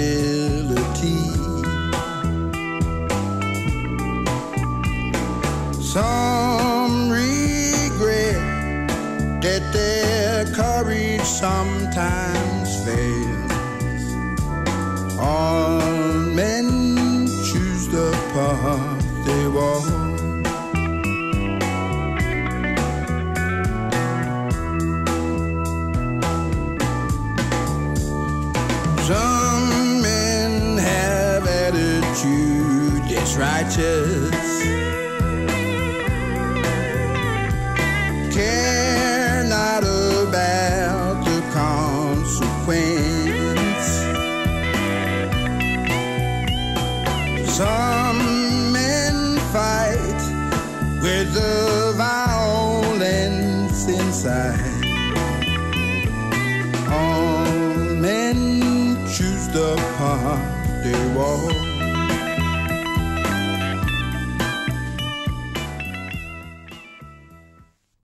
humility. Some regret that their courage sometimes fails. All men choose the path they walk. Some men have attitude that's righteous, care not about the consequence. Some men fight with the violence inside. All men choose the path they walk.